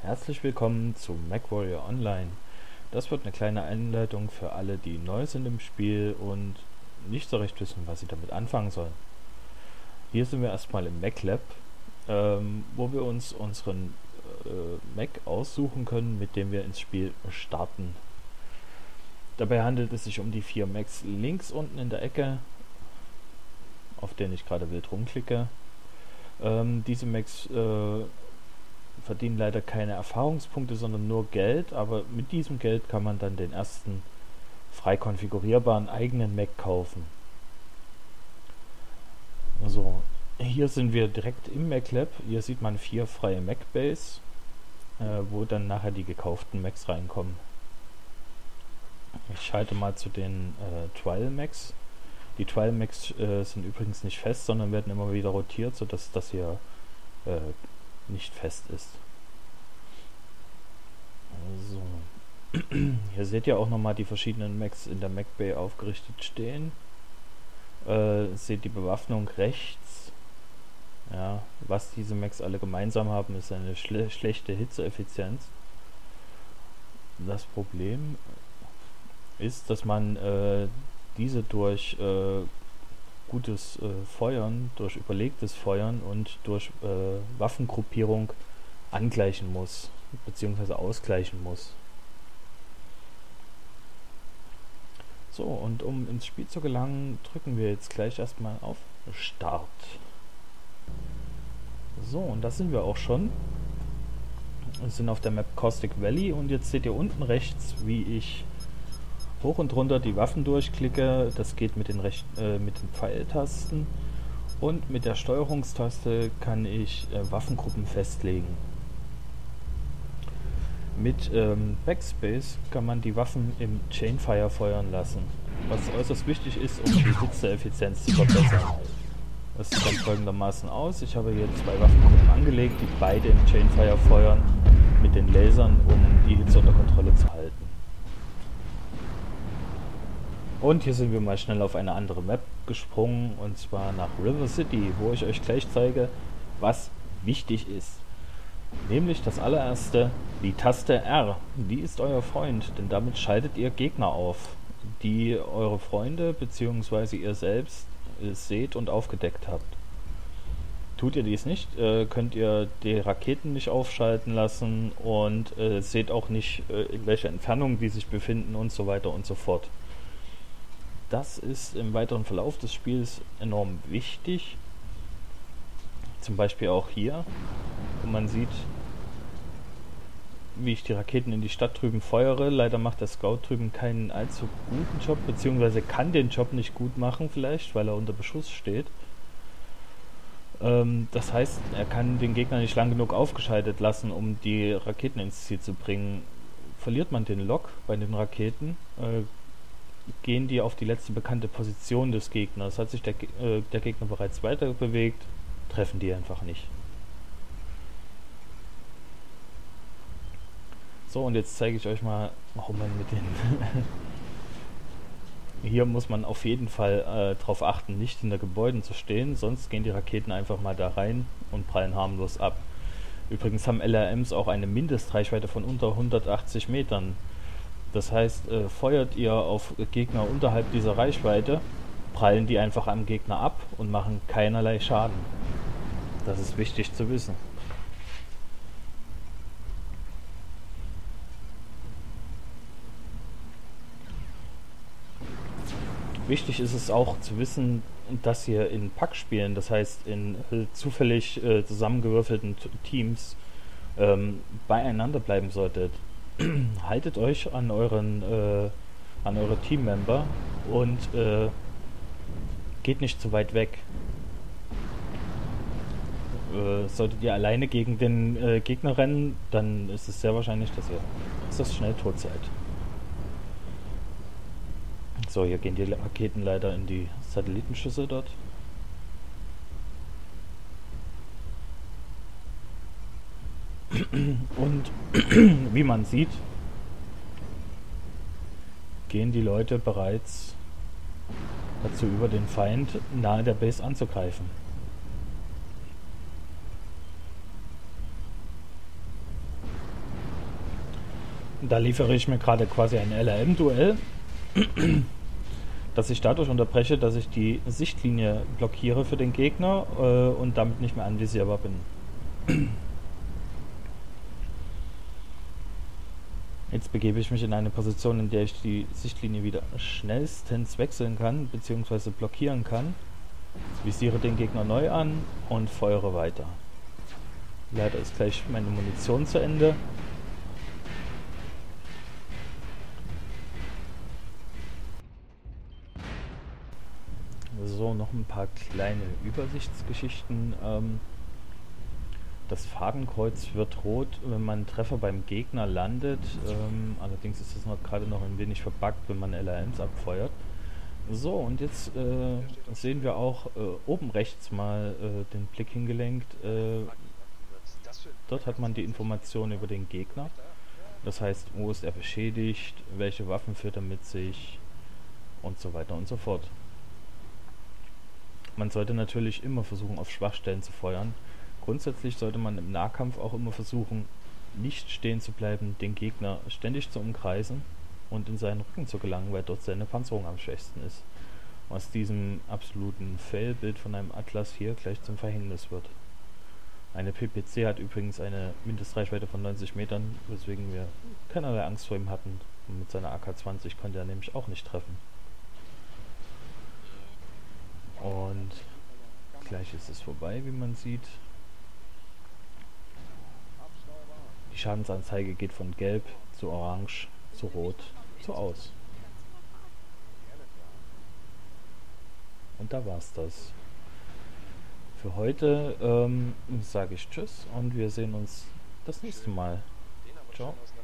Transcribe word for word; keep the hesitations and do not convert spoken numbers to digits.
Herzlich willkommen zu MechWarrior Online. Das wird eine kleine Einleitung für alle, die neu sind im Spiel und nicht so recht wissen, was sie damit anfangen sollen. Hier sind wir erstmal im MechLab, ähm, wo wir uns unseren äh, Mech aussuchen können, mit dem wir ins Spiel starten. Dabei handelt es sich um die vier Mechs links unten in der Ecke, auf denen ich gerade wild rumklicke. Ähm, diese Mechs äh, verdienen leider keine Erfahrungspunkte, sondern nur Geld, aber mit diesem Geld kann man dann den ersten frei konfigurierbaren eigenen Mech kaufen. Also, hier sind wir direkt im MechLab. Hier sieht man vier freie Mech-Bays, äh, wo dann nachher die gekauften Mechs reinkommen. Ich schalte mal zu den äh, Trial-Mechs. Die Trial-Mechs äh, sind übrigens nicht fest, sondern werden immer wieder rotiert, sodass das hier äh, nicht fest ist. Also. Hier seht ihr auch nochmal die verschiedenen Mechs in der Mech Bay aufgerichtet stehen. Äh, seht die Bewaffnung rechts. Ja, was diese Mechs alle gemeinsam haben, ist eine schle schlechte Hitzeeffizienz. Das Problem ist, dass man äh, diese durch äh, gutes äh, Feuern, durch überlegtes Feuern und durch äh, Waffengruppierung angleichen muss, beziehungsweise ausgleichen muss. So, und um ins Spiel zu gelangen, drücken wir jetzt gleich erstmal auf Start. So, und da sind wir auch schon. Wir sind auf der Map Caustic Valley und jetzt seht ihr unten rechts, wie ich hoch und runter die Waffen durchklicke. Das geht mit den, Rech äh, mit den Pfeiltasten, und mit der Steuerungstaste kann ich äh, Waffengruppen festlegen. Mit ähm, Backspace kann man die Waffen im Chainfire feuern lassen, was äußerst wichtig ist, um die Hitzeeffizienz zu verbessern. Das sieht dann folgendermaßen aus. Ich habe hier zwei Waffengruppen angelegt, die beide im Chainfire feuern mit den Lasern, um die Hitze unter Kontrolle zu halten. Und hier sind wir mal schnell auf eine andere Map gesprungen, und zwar nach River City, wo ich euch gleich zeige, was wichtig ist. Nämlich das allererste, die Taste R. Die ist euer Freund, denn damit schaltet ihr Gegner auf, die eure Freunde bzw. ihr selbst äh, seht und aufgedeckt habt. Tut ihr dies nicht, äh, könnt ihr die Raketen nicht aufschalten lassen und äh, seht auch nicht, äh, in welcher Entfernung die sich befinden und so weiter und so fort. Das ist im weiteren Verlauf des Spiels enorm wichtig. Zum Beispiel auch hier, wo man sieht, wie ich die Raketen in die Stadt drüben feuere. Leider macht der Scout drüben keinen allzu guten Job, beziehungsweise kann den Job nicht gut machen vielleicht, weil er unter Beschuss steht. Ähm, das heißt, er kann den Gegner nicht lang genug aufgeschaltet lassen, um die Raketen ins Ziel zu bringen. Verliert man den Lock bei den Raketen, äh, gehen die auf die letzte bekannte Position des Gegners. Hat sich der, äh, der Gegner bereits weiter bewegt, treffen die einfach nicht. So, und jetzt zeige ich euch mal, warum man mit den... Hier muss man auf jeden Fall äh, darauf achten, nicht hinter Gebäuden zu stehen, sonst gehen die Raketen einfach mal da rein und prallen harmlos ab. Übrigens haben L R Ms auch eine Mindestreichweite von unter hundertachtzig Metern. Das heißt, äh, feuert ihr auf Gegner unterhalb dieser Reichweite, prallen die einfach am Gegner ab und machen keinerlei Schaden. Das ist wichtig zu wissen. Wichtig ist es auch zu wissen, dass ihr in Packspielen, das heißt in äh, zufällig äh, zusammengewürfelten Teams, ähm, beieinander bleiben solltet. Haltet euch an euren äh, an eure Teammember und äh, geht nicht zu weit weg. Äh, solltet ihr alleine gegen den äh, Gegner rennen, dann ist es sehr wahrscheinlich, dass ihr das schnell tot seid. So, hier gehen die Raketen leider in die Satellitenschüssel dort. Und wie man sieht, gehen die Leute bereits dazu über, den Feind nahe der Base anzugreifen. Da liefere ich mir gerade quasi ein L R M-Duell, das ich dadurch unterbreche, dass ich die Sichtlinie blockiere für den Gegner äh, und damit nicht mehr anvisierbar bin. Jetzt begebe ich mich in eine Position, in der ich die Sichtlinie wieder schnellstens wechseln kann bzw. blockieren kann. Visiere den Gegner neu an und feuere weiter. Leider ist gleich meine Munition zu Ende. So, noch ein paar kleine Übersichtsgeschichten. Ähm, das Fadenkreuz wird rot, wenn man einen Treffer beim Gegner landet. Ähm, allerdings ist das noch gerade noch ein wenig verbuggt, wenn man L R Ms abfeuert. So, und jetzt äh, sehen wir auch äh, oben rechts mal äh, den Blick hingelenkt. Äh, dort hat man die Information über den Gegner. Das heißt, wo ist er beschädigt, welche Waffen führt er mit sich und so weiter und so fort. Man sollte natürlich immer versuchen, auf Schwachstellen zu feuern. Grundsätzlich sollte man im Nahkampf auch immer versuchen, nicht stehen zu bleiben, den Gegner ständig zu umkreisen und in seinen Rücken zu gelangen, weil dort seine Panzerung am schwächsten ist. Was diesem absoluten Fail-Bild von einem Atlas hier gleich zum Verhängnis wird. Eine P P C hat übrigens eine Mindestreichweite von neunzig Metern, weswegen wir keinerlei Angst vor ihm hatten. Und mit seiner A K zwanzig konnte er nämlich auch nicht treffen. Und gleich ist es vorbei, wie man sieht. Die Schadensanzeige geht von gelb zu orange zu rot zu aus. Und da war's das. Für heute ähm, sage ich Tschüss und wir sehen uns das nächste Mal. Ciao.